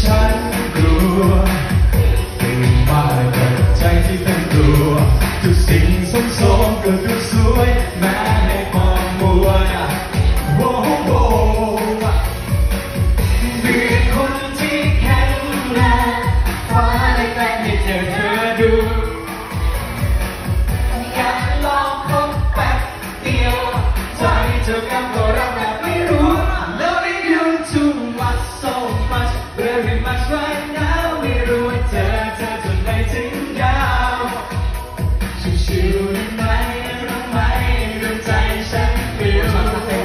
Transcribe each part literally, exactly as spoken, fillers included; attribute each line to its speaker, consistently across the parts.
Speaker 1: ฉันกลัวตื่นมากับใจที่เป็นตัวทุกสิ่งสมสมก็ดูสวยแม้ในความมัวโอ้โหเบื่อคนที่แข็งแรงฟ้าได้แกล้งให้เจอเธอดูอยากลองคบแป๊บเดียวใจเธอกำก็รักแบบไม่รู้ Loving you too much so much very much right now ไม่รู้ว่าเธอเธอจะไม่ถึงยาวชิวๆได้ไหมรู้ไหมดวงใจฉันเปลี่ยว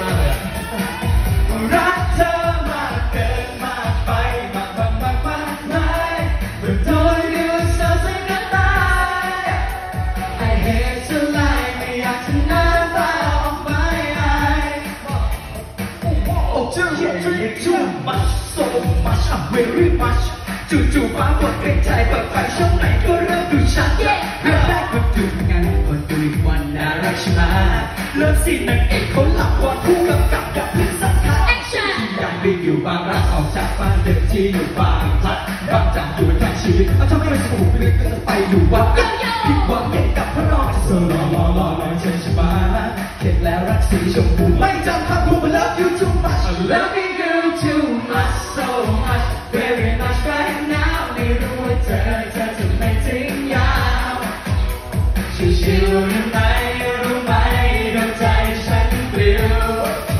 Speaker 1: รักเธอมากเกินมากไปมากมากมากมากมายเมื่อโดนยืนเศร้าสังกัดตาย I hate to lie ไม่อยากจะน้ำตาออกไม่อายOh too too much so much very much จู่ๆฟ้าหมดเกรงใจเปิดไฟช่องไหนก็เริ่มดูชัดเรื่องแรกก็ดูงั้นก็ดูอีกวันน่ารักใช่ไหมเลิฟซีนนางเอกเขาหลับก่อนคู่กำกับกับเพื่อนสักพักยังไปอยู่บางรักออกจากบ้านเดิมที่อยู่บางพลัดบางจากอยู่ทั้งชีวิตเอาทำไมไม่ถูกเลือกก็จะไปอยู่วัดผิดหวังเย็นกับพระรองจะสลอรอรอรอเชิญชมาเข็ดแล้วรักสีชมพูไม่จำคำพูด I love you too much I love you too much so much very much right now ไม่รู้ว่าเธอเธอจะไม่ทิ้งยาวชิวๆได้ไหมรู้ไหมดวงใจฉันเปลี่ยว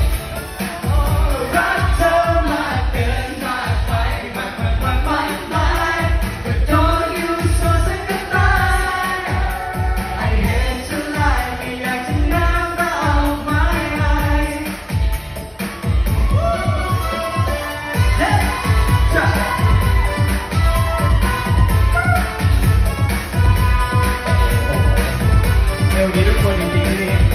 Speaker 1: รักเธอมากเกินมากไปมากมากมากมากมากก็โดนอยู่โซสังกัดตาย I hate to lie ไม่อยากจะน้ำตาออกไม่อายเอวดีทุกคนจริงๆที่นี่